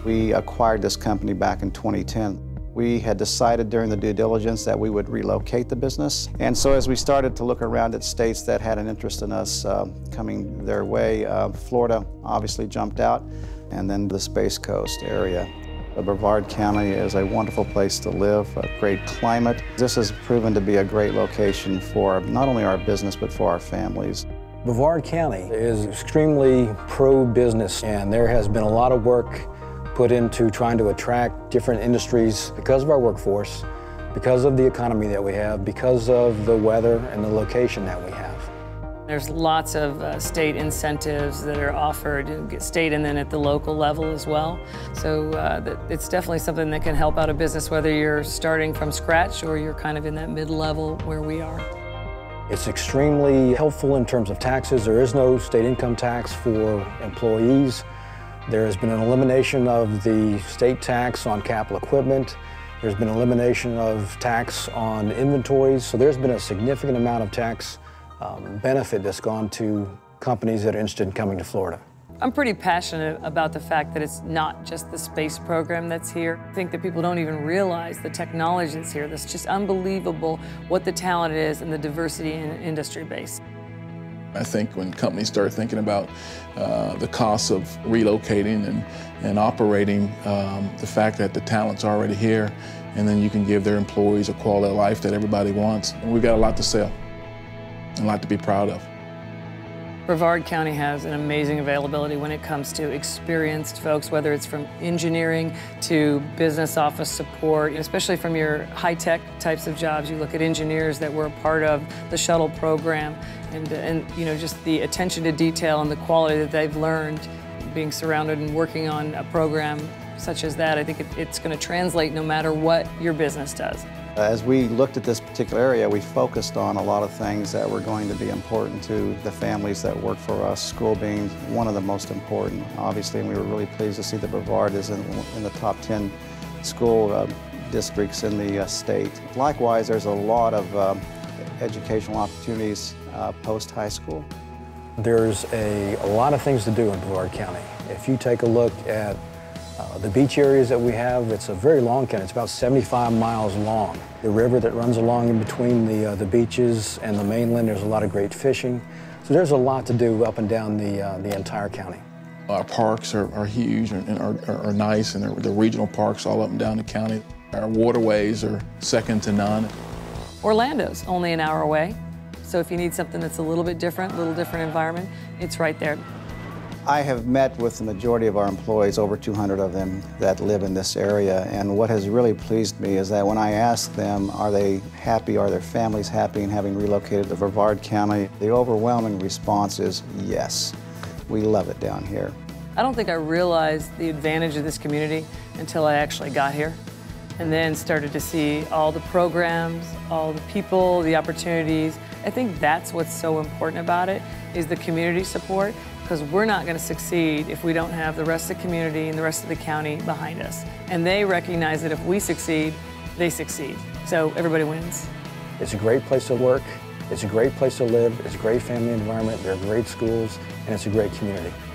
We acquired this company back in 2010. We had decided during the due diligence that we would relocate the business. And so as we started to look around at states that had an interest in us coming their way, Florida obviously jumped out, and then the Space Coast area. Brevard County is a wonderful place to live, a great climate. This has proven to be a great location for not only our business, but for our families. Brevard County is extremely pro-business, and there has been a lot of work put into trying to attract different industries because of our workforce, because of the economy that we have, because of the weather and the location that we have. There's lots of state incentives that are offered, state and then at the local level as well. So it's definitely something that can help out a business, whether you're starting from scratch or you're kind of in that mid-level where we are. It's extremely helpful in terms of taxes. There is no state income tax for employees. There has been an elimination of the state tax on capital equipment. There's been elimination of tax on inventories. So there's been a significant amount of tax benefit that's gone to companies that are interested in coming to Florida. I'm pretty passionate about the fact that it's not just the space program that's here. I think that people don't even realize the technology that's here. That's just unbelievable what the talent is and the diversity in industry base. I think when companies start thinking about the costs of relocating and operating, the fact that the talent's already here, and then you can give their employees a quality of life that everybody wants. And we've got a lot to sell, and a lot to be proud of. Brevard County has an amazing availability when it comes to experienced folks, whether it's from engineering to business office support, especially from your high-tech types of jobs. You look at engineers that were a part of the shuttle program, and you know, just the attention to detail and the quality that they've learned being surrounded and working on a program such as that. I think it's going to translate no matter what your business does. As we looked at this particular area, we focused on a lot of things that were going to be important to the families that work for us, school being one of the most important, obviously, and we were really pleased to see that Brevard is in the top 10 school districts in the state. Likewise, there's a lot of educational opportunities post-high school. There's a lot of things to do in Brevard County. If you take a look at the beach areas that we have, it's a very long county. It's about 75 miles long. The river that runs along in between the beaches and the mainland, there's a lot of great fishing. So there's a lot to do up and down the entire county. Our parks are huge and are nice, and the regional parks all up and down the county. Our waterways are second to none. Orlando's only an hour away, so if you need something that's a little bit different, a little different environment, it's right there. I have met with the majority of our employees, over 200 of them, that live in this area, and what has really pleased me is that when I ask them, are they happy, are their families happy in having relocated to Brevard County, the overwhelming response is yes. We love it down here. I don't think I realized the advantage of this community until I actually got here, and then started to see all the programs, all the people, the opportunities. I think that's what's so important about it, is the community support. Because we're not going to succeed if we don't have the rest of the community and the rest of the county behind us. And they recognize that if we succeed, they succeed. So everybody wins. It's a great place to work, it's a great place to live, it's a great family environment, there are great schools, and it's a great community.